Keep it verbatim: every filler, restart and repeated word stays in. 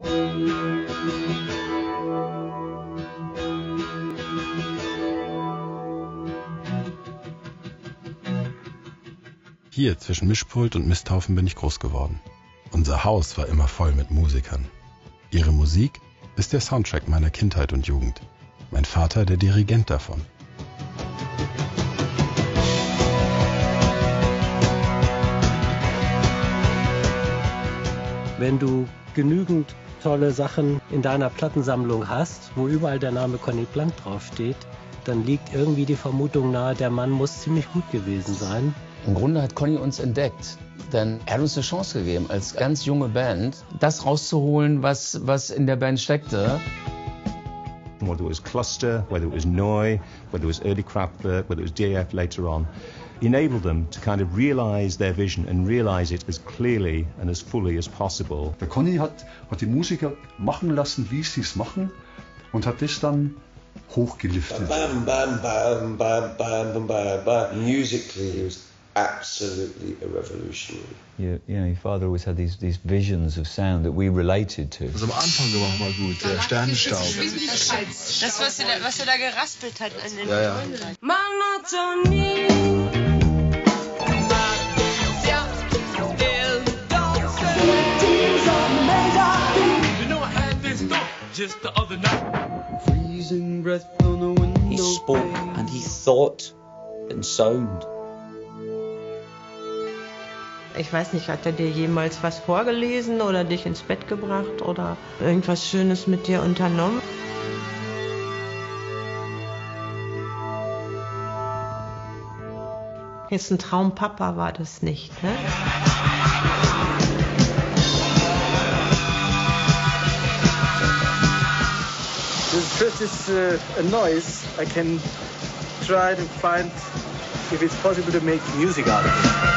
Hier zwischen Mischpult und Misthaufen bin ich groß geworden. Unser Haus war immer voll mit Musikern. Ihre Musik ist der Soundtrack meiner Kindheit und Jugend. Mein Vater der Dirigent davon. Wenn du genügend tolle Sachen in deiner Plattensammlung hast, wo überall der Name Conny Blank draufsteht, dann liegt irgendwie die Vermutung nahe, der Mann muss ziemlich gut gewesen sein. Im Grunde hat Conny uns entdeckt, denn er hat uns eine Chance gegeben, als ganz junge Band, das rauszuholen, was, was in der Band steckte. Whether it was Cluster, whether it was Neu, whether it was early Kraftwerk, whether it was D A F later on, enabled them to kind of realize their vision and realize it as clearly and as fully as possible. Der Conny hat, hat die Musiker machen lassen, wie sie es machen, und hat das dann hochgeliftet. Bam, bam, bam, bam, bam, bam, bam, bam. Musically, he was absolutely a revolutionary. You, you know, your father always had these these visions of sound that we related to. Also am Anfang war mal gut, der Sternenstaub. Das, was er da, was er da geraspelt hat an den ja, ja. Monotonie. Just the other night. Freezing breath on the window. He spoke and he thought in sound. Ich weiß nicht, hat er dir jemals was vorgelesen oder dich ins Bett gebracht oder irgendwas Schönes mit dir unternommen? Jetzt ein Traumpapa war das nicht, ne? First is uh, a noise. I can try to find if it's possible to make music out of it.